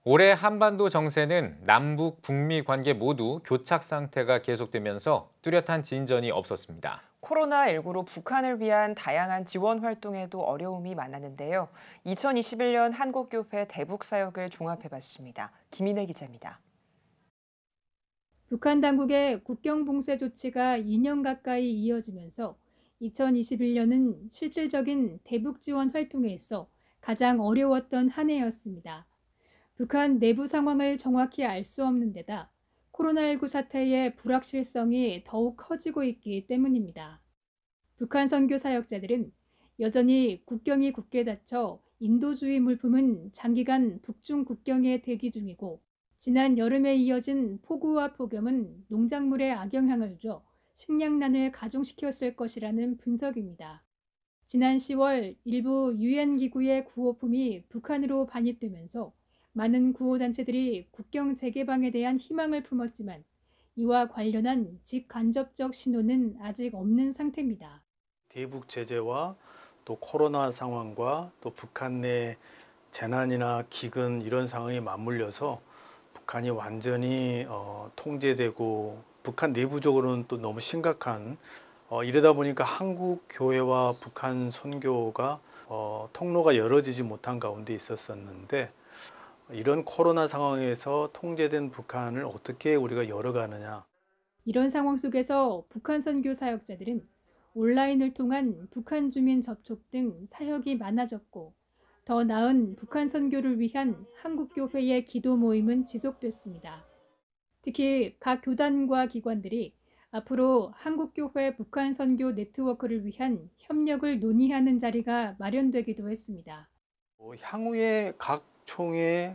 올해 한반도 정세는 남북, 북미 관계 모두 교착 상태가 계속되면서 뚜렷한 진전이 없었습니다. 코로나19로 북한을 위한 다양한 지원 활동에도 어려움이 많았는데요. 2021년 한국교회 대북 사역을 종합해봤습니다. 김인혜 기자입니다. 북한 당국의 국경 봉쇄 조치가 2년 가까이 이어지면서 2021년은 실질적인 대북 지원 활동에 있어 가장 어려웠던 한 해였습니다. 북한 내부 상황을 정확히 알 수 없는 데다 코로나19 사태의 불확실성이 더욱 커지고 있기 때문입니다. 북한 선교 사역자들은 여전히 국경이 굳게 닫혀 인도주의 물품은 장기간 북중 국경에 대기 중이고, 지난 여름에 이어진 폭우와 폭염은 농작물에 악영향을 줘 식량난을 가중시켰을 것이라는 분석입니다. 지난 10월 일부 유엔 기구의 구호품이 북한으로 반입되면서 많은 구호단체들이 국경 재개방에 대한 희망을 품었지만, 이와 관련한 직간접적 신호는 아직 없는 상태입니다. 대북 제재와 또 코로나 상황과 또 북한 내 재난이나 기근 이런 상황이 맞물려서 북한이 완전히 통제되고 북한 내부적으로는 또 너무 심각한 이러다 보니까 한국 교회와 북한 선교가 통로가 열어지지 못한 가운데 있었었는데, 이런 코로나 상황에서 통제된 북한을 어떻게 우리가 열어가느냐. 이런 상황 속에서 북한 선교 사역자들은 온라인을 통한 북한 주민 접촉 등 사역이 많아졌고, 더 나은 북한 선교를 위한 한국교회의 기도 모임은 지속됐습니다. 특히 각 교단과 기관들이 앞으로 한국교회 북한 선교 네트워크를 위한 협력을 논의하는 자리가 마련되기도 했습니다. 향후에 각 총회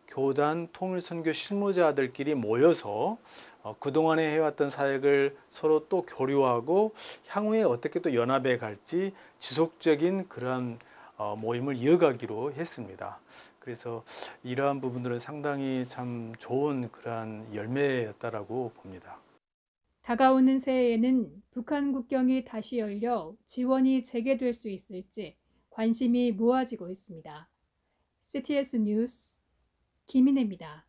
교단 통일선교 실무자들끼리 모여서 그동안에 해왔던 사역을 서로 또 교류하고 향후에 어떻게 또 연합해 갈지 지속적인 그러한 모임을 이어가기로 했습니다. 그래서 이러한 부분들은 상당히 참 좋은 그러한 열매였다라고 봅니다. 다가오는 새해에는 북한 국경이 다시 열려 지원이 재개될 수 있을지 관심이 모아지고 있습니다. CTS 뉴스 김인혜입니다.